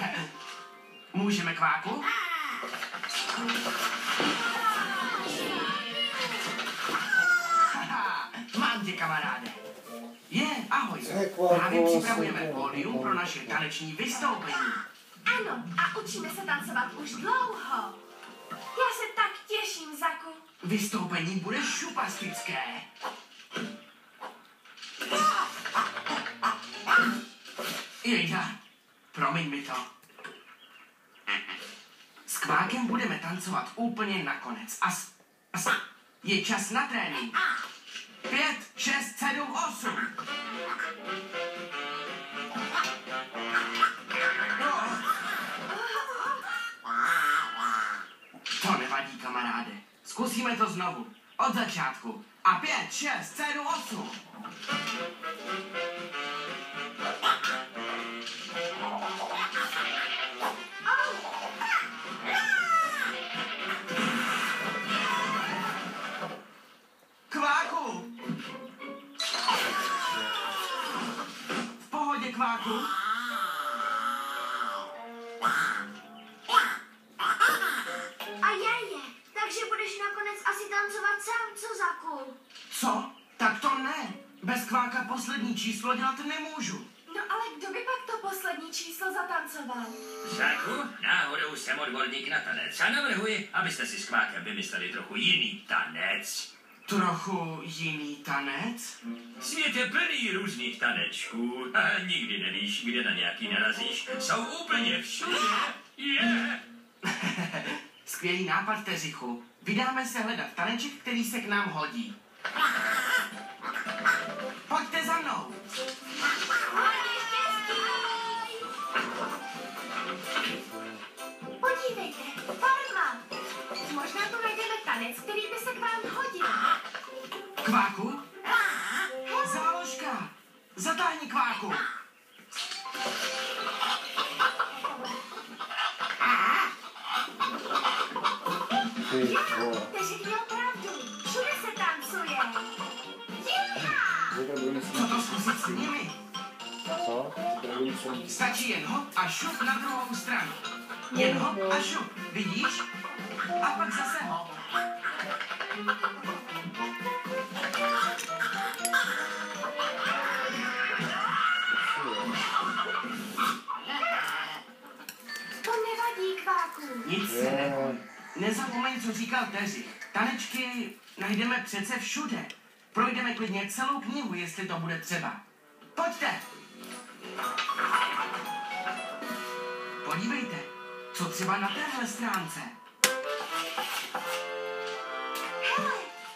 Můžeme, Kváku? Mám tě, kamaráde. Ahoj. Právě připravujeme pódium pro naše taneční vystoupení. Ano, a učíme se tancovat už dlouho. Já se tak těším, Zaku. Vystoupení bude šupastické. Jejda, promiň mi to. S Kvákem budeme tancovat úplně nakonec. Je čas na trénink. 5, 6, 7, 8. To nevadí, kamaráde. Zkusíme to znovu. Od začátku. A 5, 6, 7, 8. Kváku! V pohodě, Kváku. Takže budeš nakonec asi tancovat sám, co, Zaku? Co? Tak to ne. Bez Kváka poslední číslo dělat nemůžu. No ale kdo by pak to poslední číslo zatancoval? Zaku, náhodou jsem odborník na tanec a navrhuji, abyste si s Kvákem vymysleli trochu jiný tanec. Trochu jiný tanec? Svět je plný různých tanečků a nikdy nevíš, kde na nějaký narazíš. Jsou úplně všude. Skvělý nápad, Teřichu. Vydáme se hledat taneček, který se k nám hodí. Pojďte za mnou. Podívejte, forma. Možná tu najdeme tanec, který by se k vám hodil. Kváku? Záložka. Zatáhni, Kváku. Takže měl pravdu. Všude se tancuje. Co to zkusit s nimi? Co? Stačí jen hop a šup na druhou stranu. Jen hop a šup. Vidíš? A pak zase hop. To nevadí, Kváku. Nic se neboj. Nezapomeň, co říkal Teřich. Tanečky najdeme přece všude. Projdeme klidně celou knihu, jestli to bude třeba. Pojďte! Podívejte, co třeba na téhle stránce. Hele.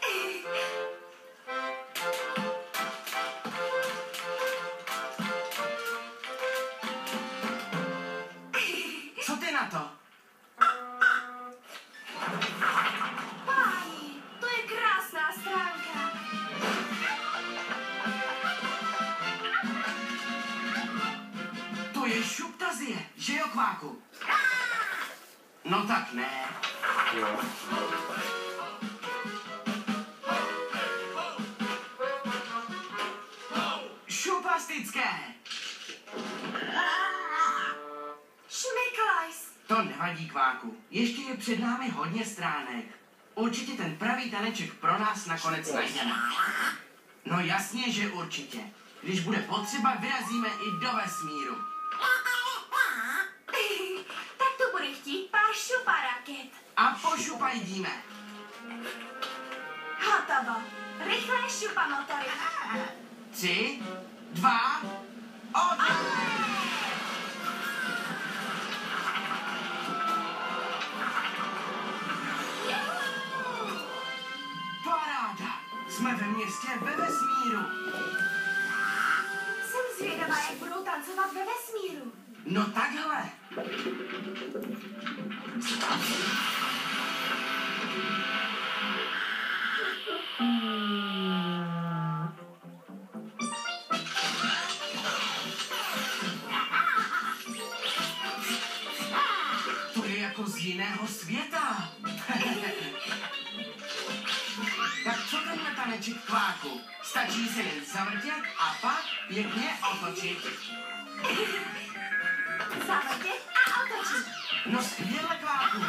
Co ty na to? Páni, to je krásná stránka. To je šuptazie, že jo, Kváku? No tak ne. Jo. Šupastické! Šmiklajs. To nevadí, Kváku. Ještě je před námi hodně stránek. Určitě ten pravý taneček pro nás nakonec najdeme. No jasně, že určitě. Když bude potřeba, vyrazíme i do vesmíru. Tak to bude chtít pár šuparaket. A pošupajdíme. Hotovo. Rychlé šupamotory. 3, 2, 1. Paráda! Jsme ve městě ve vesmíru. Jsem zvědavá, jak budou tancovat ve vesmíru. No takhle. To je jako z jiného světa. Tak co tenhle taneček, Kváku? Stačí se jen zavrtět a pak pěkně otočit. Zavrtět a A otočím. No skvěle, Kváku.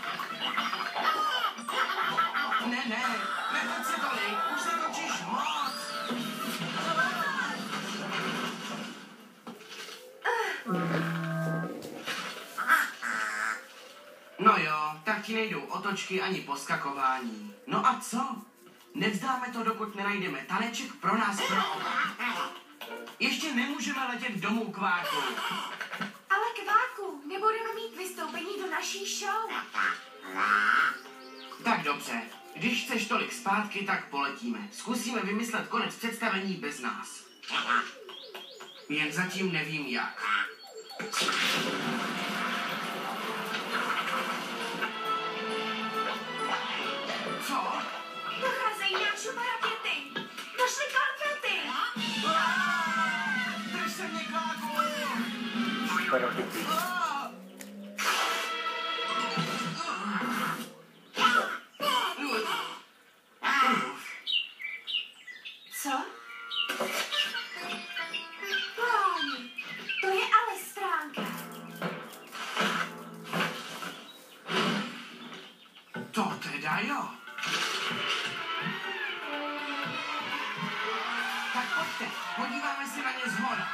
Ne, netoč se tolik, už se točíš moc. No jo, tak ti nejdou otočky ani poskakování. No a co? Nevzdáme to, dokud nenajdeme taneček pro nás pro oba. Ještě nemůžeme letět domů, Kváku. Ale Kváku, nebudeme mít vystoupení do naší show. Tak dobře, když chceš tolik zpátky, tak poletíme. Zkusíme vymyslet konec představení bez nás. Jen zatím nevím jak. Co? Docházejí nám šupa rakety. Došly konfety. Drž se mě, Kváku! Super rakety. Co? Páni, to je ale stránka. To teda jo. Tak pojďte, podíváme se na ně zhora.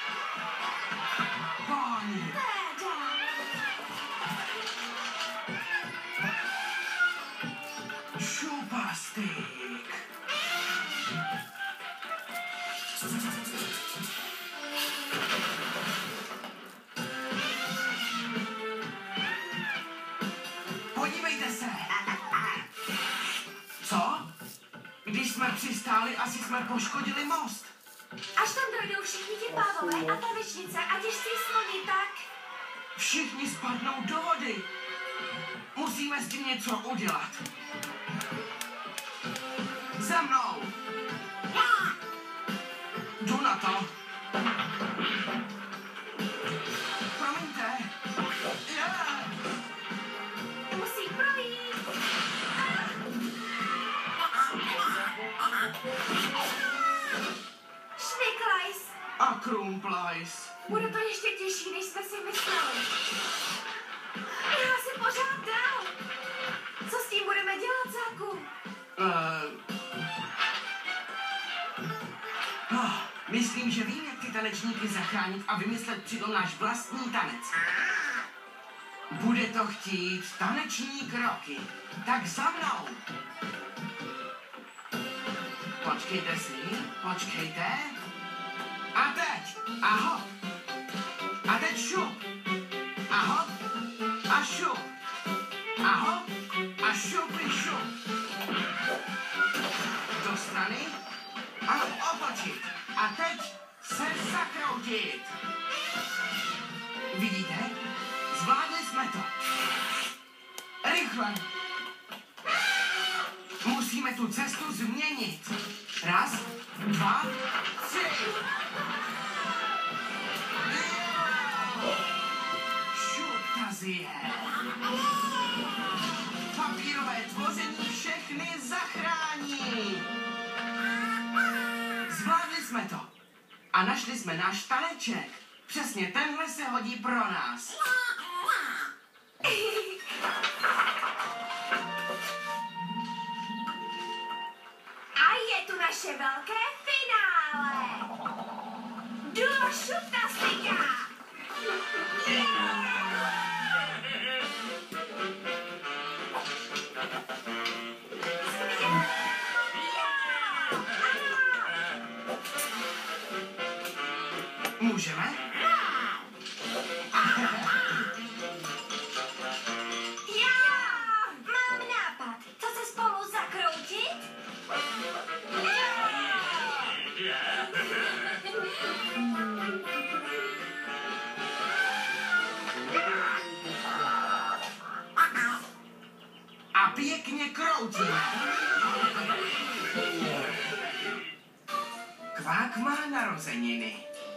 Páni, Teda. šupastik. Podívejte se. Co? Když jsme přistáli, asi jsme poškodili most. Až tam dojdou všichni ti pávové a tanečnice a těžcí sloni, tak... Všichni spadnou do vody. Musíme s tím něco udělat. Za mnou. Jdu na to. Promiňte. Musí projít. Šviklajs. A Krumplajs. Bude to ještě těžší, než jsme si mysleli. Já si pořád dal. Co s tím budeme dělat, Záku? Myslím, že vím, jak ty tanečníky zachránit a vymyslet přitom náš vlastní tanec. Bude to chtít taneční kroky. Tak za mnou. Počkejte si, počkejte. A teď, ahop. A teď šup. Ahop a šup. Ahop a šup i šup. Do strany a otočit. A teď se zakroutit. Vidíte? Zvládli jsme to. Rychle. Musíme tu cestu změnit. Raz, dva, tři. Šuptazie. Papírové tvoření všechny zachrání. Zvládli jsme to. A našli jsme náš taneček. Přesně tenhle se hodí pro nás. A je tu naše velké finále. Duo šuptastika. Můžeme? Já mám nápad. Co se spolu zakroutit? A pěkně kroutíme. Kvák má narozeniny.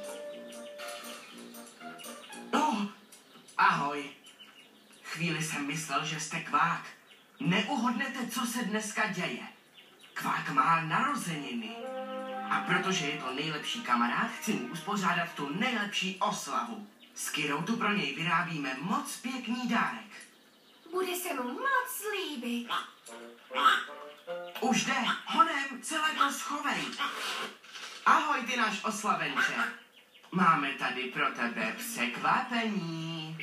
Ahoj. Chvíli jsem myslel, že jste Kvák. Neuhodnete, co se dneska děje. Kvák má narozeniny. A protože je to nejlepší kamarád, chci mu uspořádat tu nejlepší oslavu. S Kirou tu pro něj vyrábíme moc pěkný dárek. Bude se mu moc líbit. Už jde, honem, celé to schovej. Ahoj, ty náš oslavenče. Máme tady pro tebe překvapení.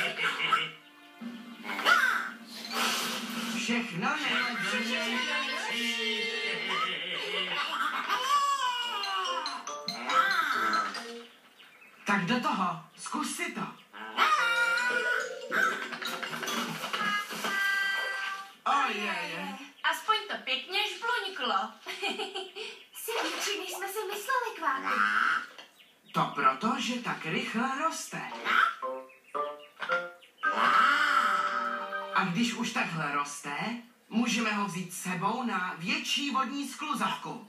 Všechno nejlepší. Tak do toho, zkus si to. Ojeje. Aspoň to pěkně žbluňklo. Jsi větší, než jsme si mysleli, Kváku. To proto, že tak rychle roste. A když už takhle roste, můžeme ho vzít s sebou na větší vodní skluzavku.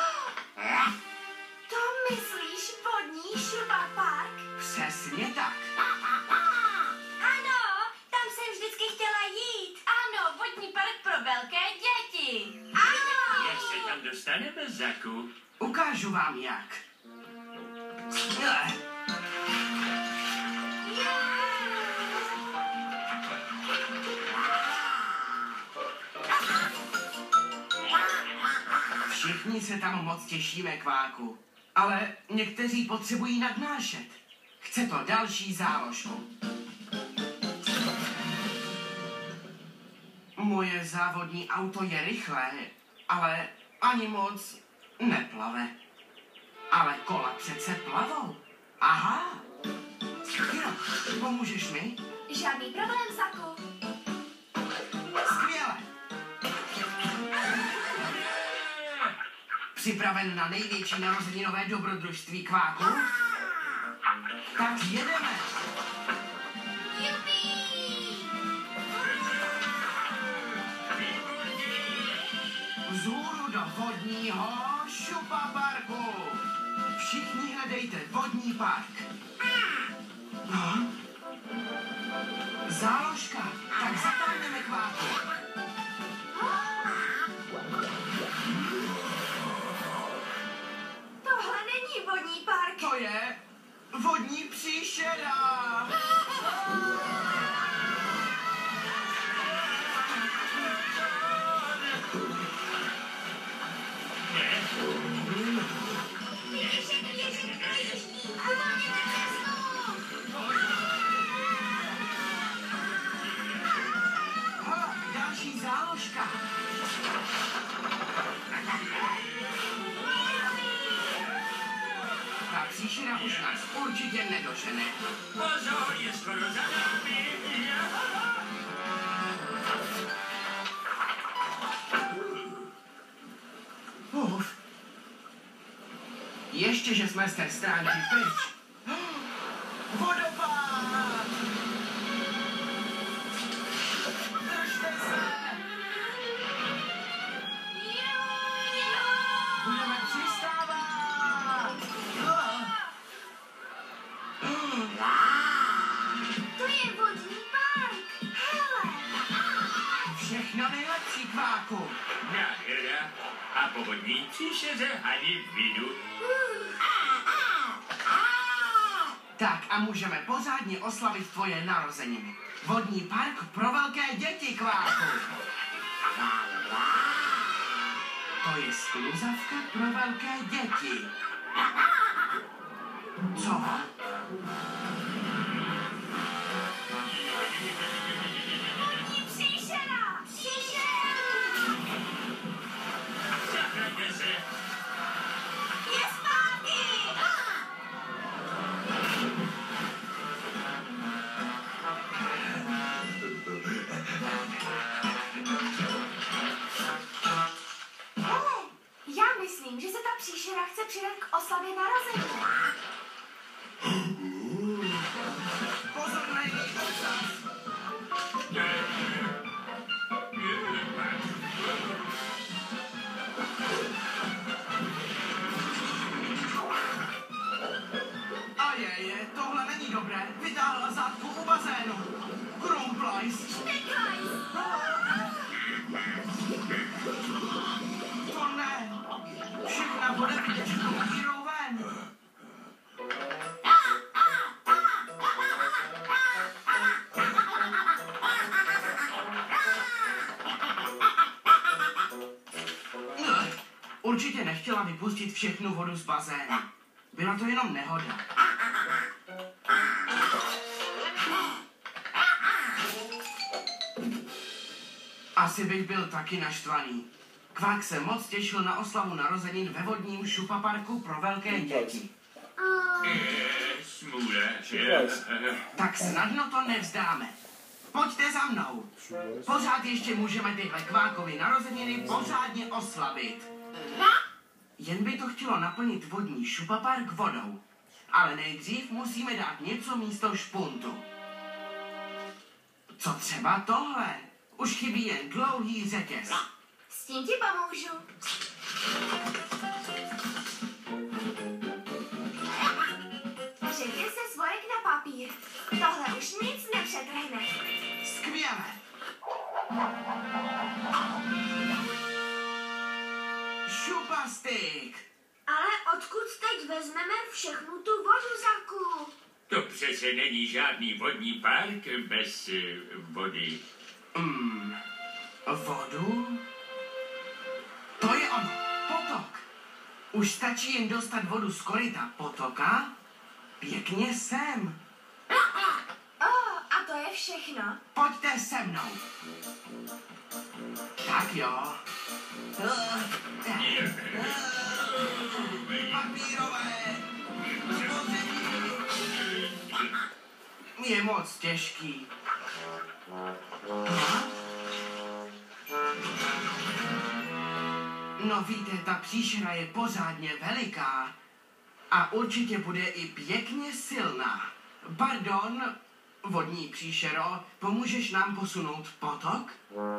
To myslíš vodní šupapark? Přesně tak. Ano, tam jsem vždycky chtěla jít. Ano, vodní park pro velké děti. Ano. Jak se tam dostaneme, Zaku? Ukážu vám jak. Všichni se tam moc těšíme, Kváku. Ale někteří potřebují nadnášet. Chce to další záložku. Moje závodní auto je rychlé, ale ani moc neplave. Ale kola přece plavou. Aha. Kiro, pomůžeš mi? Žádný problém, Zaku. Skvěle. Připraven na největší narozeninové dobrodružství, Kváku? Tak jedeme. Vzhůru do vodního šupaparku. Všichni hledejte vodní park. No. Záložka. Tak zatáhneme, Kváku. Tohle není vodní park. To je vodní příšera. Hala, další záložka. Ta příšera už nás určitě nedožene. Pozor, je skoro za námi. Uf. Ještě, že jsme z té stránky pryč. Vodopád! Držte se! Budeme přistávat! To je vodní park. Hele. Všechno nejlepší, Kváku. Nádhera. A po vodní příšeře ani vidu. Tak a můžeme pořádně oslavit tvoje narozeniny. Vodní park pro velké děti, Kváku. To je skluzavka pro velké děti. Co? Vodní příšera. Zachraňte se. Je zpátky. Já myslím, že se ta příšera chce přidat k oslavě narozenin. Pozor na její ocas. Ajeje, tohle není dobré. Vytáhla zadku u bazénu. Krumplajs. To ne. Všechna voda vytečkou Kirou ven. Určitě nechtěla vypustit všechnu vodu z bazénu. Byla to jenom nehoda. Asi bych byl taky naštvaný. Kvák se moc těšil na oslavu narozenin ve vodním šupaparku pro velké děti. Smůle. Tak snadno to nevzdáme. Pojďte za mnou. Pořád ještě můžeme tyhle Kvákovy narozeniny pořádně oslavit. Jen by to chtělo naplnit vodní šupapark vodou. Ale nejdřív musíme dát něco místo špuntu. Co třeba tohle? Už chybí jen dlouhý řetěz. S tím ti pomůžu. Řetěz se svorek na papír. Tohle už nic nepřetrhne. Skvěle. Šupastik. Ale odkud teď vezmeme všechnu tu vodu, Zaku? To přece není žádný vodní park bez vody. Vodu? To je ono, potok. Už stačí jen dostat vodu z koryta potoka. Pěkně sem. A to je všechno. Pojďte se mnou. Tak jo. Papírové. Je moc těžký. No víte, ta příšera je pořádně veliká. A určitě bude i pěkně silná. Pardon, vodní příšero, pomůžeš nám posunout potok?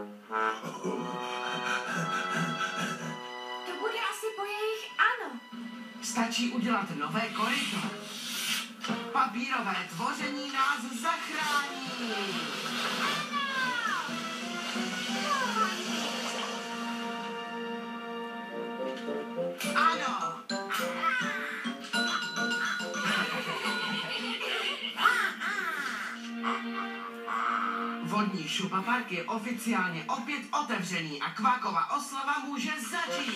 To bude asi po jejich ano. Stačí udělat nové koryto. Papírové tvoření nás zachrání. Ano. Vodní šupapark je oficiálně opět otevřený a Kvákova oslava může začít.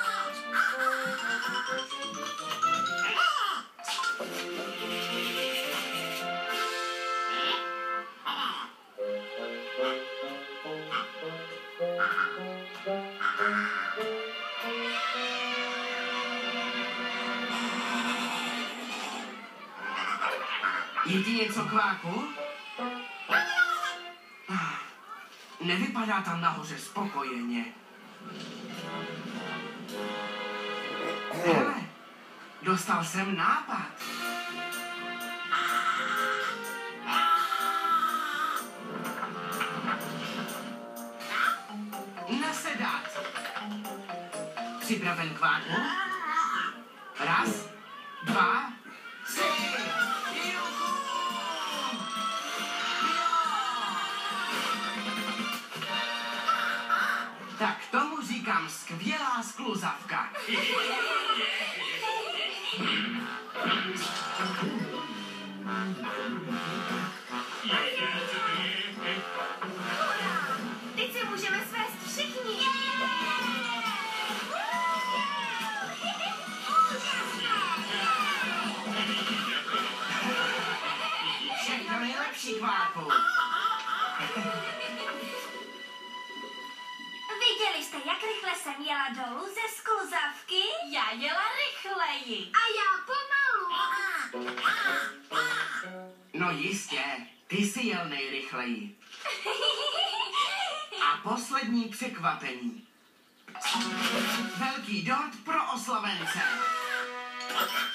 Je ti něco, Kváku? Nevypadá tam nahoře spokojeně. Hele, dostal jsem nápad. Nasedat. Připraven, Kváku? Raz, dva, tři. Juhu! Tak tomu říkám skvělá skluzavka. Teď se můžeme svést všichni. Všechno nejlepší, Kváku. Viděli jste, jak rychle jsem jela dolů ze skluzavky? Já jela rychleji. A já pomalu. No jistě, ty jsi jel nejrychleji. A poslední překvapení. Velký dort pro oslavence.